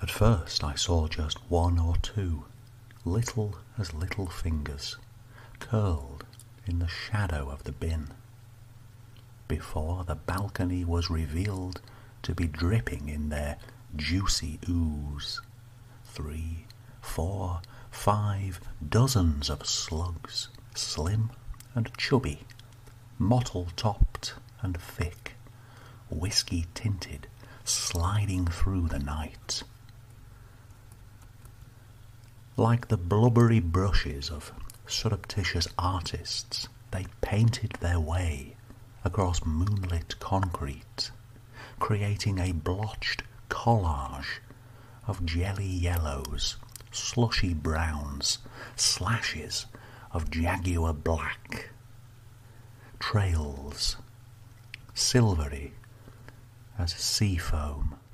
At first I saw just one or two, little as little fingers, curled in the shadow of the bin, before the balcony was revealed to be dripping in their juicy ooze. 3, 4, 5 dozens of slugs, slim and chubby, mottle-topped and thick, whiskey-tinted, sliding through the night. Like the blubbery brushes of surreptitious artists, they painted their way across moonlit concrete, creating a blotched collage of jelly yellows, slushy browns, slashes of jaguar black, trails silvery as sea foam.